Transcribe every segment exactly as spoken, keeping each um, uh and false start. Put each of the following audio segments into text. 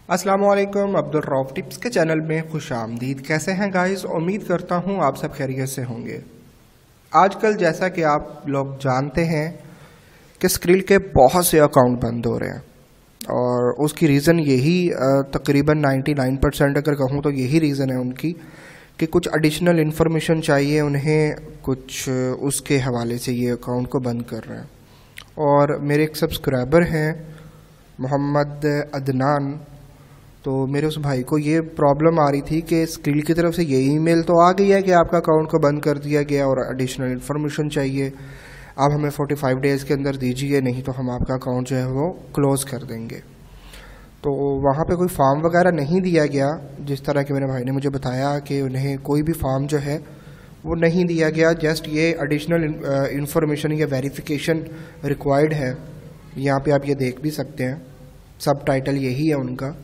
अस्सलाम वालेकुम, अब्दुल रऊफ टिप्स के चैनल में खुश आमदीद। कैसे हैं गाइस? उम्मीद करता हूं आप सब खैरियत से होंगे। आजकल जैसा कि आप लोग जानते हैं कि स्क्रिल के बहुत से अकाउंट बंद हो रहे हैं और उसकी रीज़न यही तकरीबन निन्यानवे परसेंट अगर कहूँ तो यही रीज़न है उनकी कि कुछ एडिशनल इन्फॉर्मेशन चाहिए उन्हें, कुछ उसके हवाले से ये अकाउंट को बंद कर रहे हैं। और मेरे एक सब्सक्राइबर हैं मोहम्मद अदनान, तो मेरे उस भाई को ये प्रॉब्लम आ रही थी कि स्क्रिल की तरफ से ये ईमेल तो आ गई है कि आपका अकाउंट को बंद कर दिया गया और एडिशनल इन्फॉर्मेशन चाहिए, आप हमें पैंतालीस डेज़ के अंदर दीजिए, नहीं तो हम आपका अकाउंट जो है वो क्लोज़ कर देंगे। तो वहाँ पे कोई फॉर्म वगैरह नहीं दिया गया, जिस तरह के मेरे भाई ने मुझे बताया कि उन्हें कोई भी फॉर्म जो है वो नहीं दिया गया। जस्ट ये एडिशनल इन्फॉर्मेशन या वेरिफिकेशन रिक्वायर्ड है। यहाँ पे आप ये देख भी सकते हैं, सब टाइटल यही है उनका।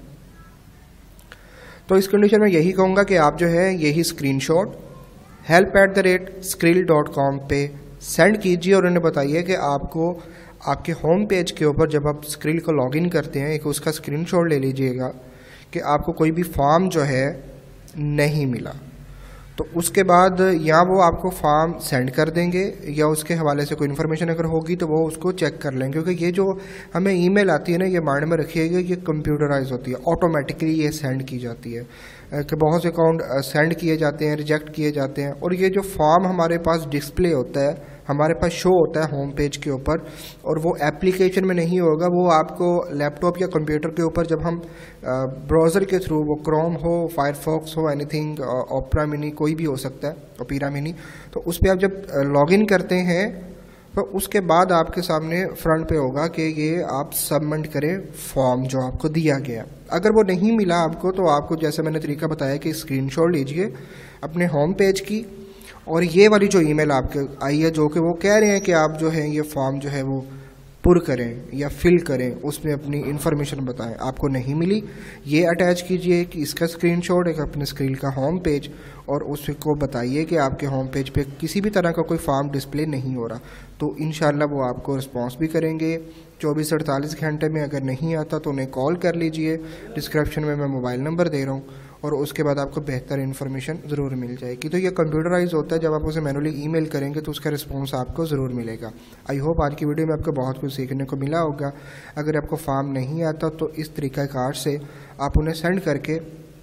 तो इस कंडीशन में यही कहूँगा कि आप जो है यही screenshot help at the rate Skrill dot com पे सेंड कीजिए और उन्हें बताइए कि आपको आपके होम पेज के ऊपर जब आप स्क्रिल को लॉगिन करते हैं एक उसका स्क्रीनशॉट ले लीजिएगा कि आपको कोई भी फॉर्म जो है नहीं मिला। तो उसके बाद या वो आपको फॉर्म सेंड कर देंगे या उसके हवाले से कोई इन्फॉर्मेशन अगर होगी तो वो उसको चेक कर लेंगे, क्योंकि ये जो हमें ईमेल आती है ना, ये माइंड में रखिएगा, ये कंप्यूटराइज होती है, ऑटोमेटिकली ये सेंड की जाती है कि बहुत से अकाउंट सेंड किए जाते हैं, रिजेक्ट किए जाते हैं। और ये जो फॉर्म हमारे पास डिस्प्ले होता है, हमारे पास शो होता है होम पेज के ऊपर, और वो एप्लीकेशन में नहीं होगा, वो आपको लैपटॉप या कंप्यूटर के ऊपर जब हम ब्राउज़र के थ्रू, वो क्रोम हो, फायरफॉक्स हो, एनीथिंग, ओपेरा मिनी, कोई भी हो सकता है, ओपेरा मिनी, तो उस पर आप जब लॉगिन करते हैं तो उसके बाद आपके सामने फ्रंट पे होगा कि ये आप सबमिट करें फॉर्म जो आपको दिया गया। अगर वो नहीं मिला आपको तो आपको, जैसे मैंने तरीका बताया, कि स्क्रीनशॉट लीजिए अपने होम पेज की, और ये वाली जो ईमेल आपके आई है जो कि वो कह रहे हैं कि आप जो है ये फॉर्म जो है वो पुर करें या फिल करें, उसमें अपनी इन्फॉर्मेशन बताएं, आपको नहीं मिली, ये अटैच कीजिए कि इसका स्क्रीनशॉट एक अपने स्क्रीन का होम पेज, और उसको बताइए कि आपके होम पेज पे किसी भी तरह का कोई फॉर्म डिस्प्ले नहीं हो रहा। तो इंशाल्लाह वो आपको रिस्पॉन्स भी करेंगे चौबीस अड़तालीस घंटे में। अगर नहीं आता तो उन्हें कॉल कर लीजिए, डिस्क्रिप्शन में मैं मोबाइल नंबर दे रहा हूँ, और उसके बाद आपको बेहतर इन्फॉर्मेशन ज़रूर मिल जाएगी। तो ये कंप्यूटराइज होता है, जब आप उसे मैनुअली ईमेल करेंगे तो उसका रिस्पॉन्स आपको ज़रूर मिलेगा। आई होप आज की वीडियो में आपको बहुत कुछ सीखने को मिला होगा। अगर आपको फॉर्म नहीं आता तो इस तरीक़ाकार से आप उन्हें सेंड करके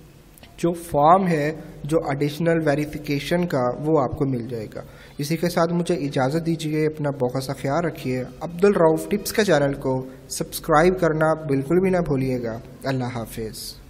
जो फॉर्म है, जो एडिशनल वेरिफिकेशन का, वो आपको मिल जाएगा। इसी के साथ मुझे इजाज़त दीजिए, अपना बहुत सा ख्याल रखिए। अब्दुल रऊफ टिप्स के चैनल को सब्सक्राइब करना बिल्कुल भी ना भूलिएगा। अल्लाह हाफिज़।